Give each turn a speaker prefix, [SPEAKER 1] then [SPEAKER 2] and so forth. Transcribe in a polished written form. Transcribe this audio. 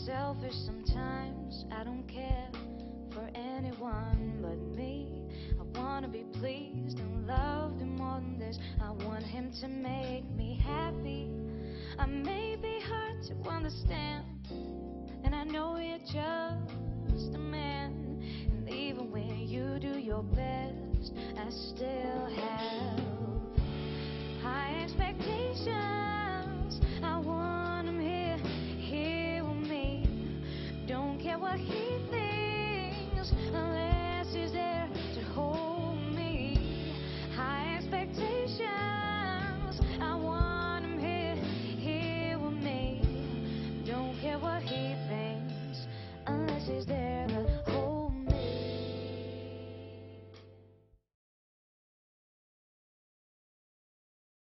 [SPEAKER 1] selfish sometimes. I don't care for anyone but me. I wanna be pleased and loved and more than this. I want him to make me happy. I may be hard to understand, and I know you're just a man. And even when you do your best, I still have